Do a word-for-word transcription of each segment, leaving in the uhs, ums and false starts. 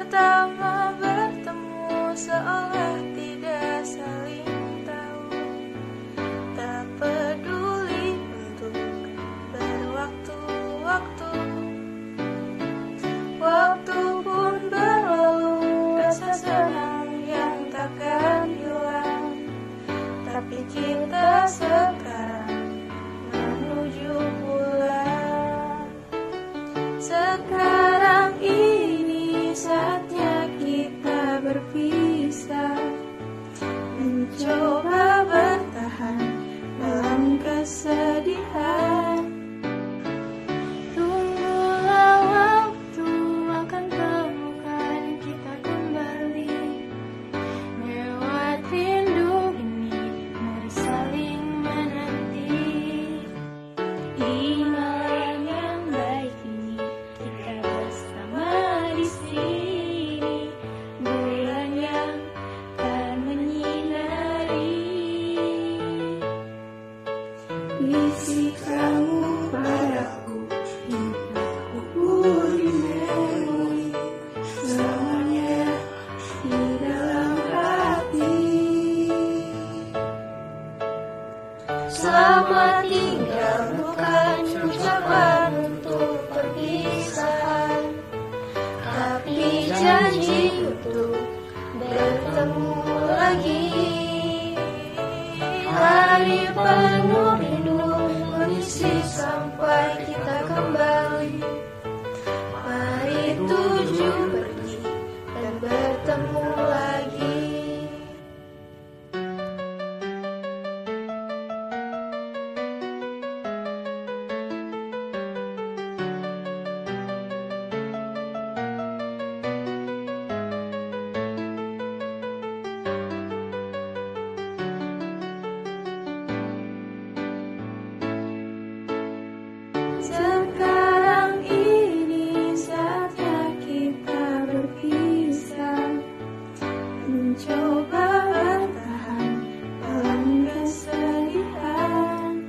pertama bertemu seolah tidak saling tahu. Tak peduli untuk berwaktu-waktu. Waktu pun berlalu, rasa senang yang takkan hilang. Tapi kita sekarang menuju pulang. Sekarang ini saatnya kita berpisah, mencoba bertahan dalam kesedihan. Tunggulah waktu akan temukan kita kembali. Lewat rindu ini mari saling menanti. Di malam yang baik ini kita bersama di sini. Bulan yang akan menyinari. Bisikanmu padaku, kita kubur di memori. Semuanya di dalam hati. Selamat tinggal bukan ucapan untuk perpisahan, tapi janji untuk bertemu lagi. Hari penuh rindu mengisi sampai kita kembali. Mari tuju pergi dan bertemu lagi. Sekarang ini saatnya kita berpisah, mencoba bertahan dalam kesedihan.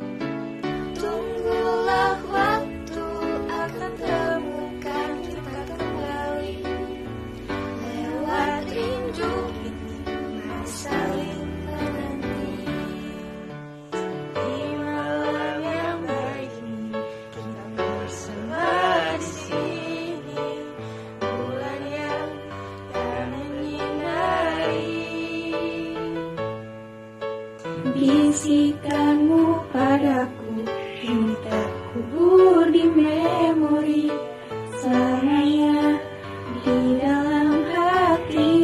Tunggulah waktu akan temukan kita kembali. Lewat rindu ini mari saling menanti. Di malam yang baik ini kita bersama di sini. Bulan yang akan menyinari. Bisikanmu padaku, kita kubur di memori. Semuanya di dalam hati.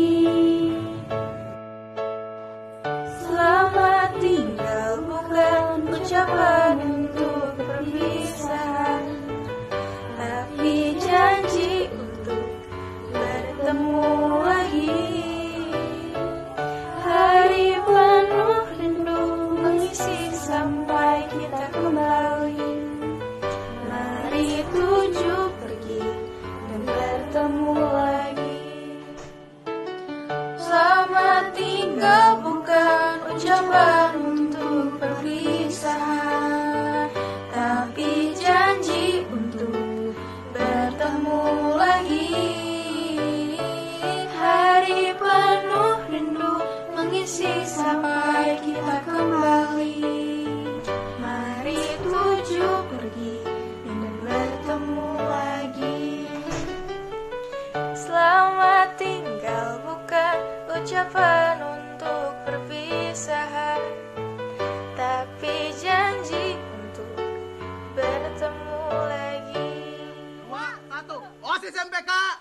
Selamat tinggal bukan ucapan untuk perpisahan, tapi janji untuk bertemu lagi. Hari penuh rindu mengisi sampai kita kembali. Mari tuju pergi dan bertemu lagi. Selamat tinggal bukan ucapan untuk perpisahan, tapi janji untuk bertemu lagi. Hari penuh rindu mengisi sampai kita kembali. Mari tuju pergi dan bertemu lagi. Selamat tinggal bukan ucapan untuk perpisahan, tapi janji untuk bertemu lagi. Dua, satu. OSIS M P K.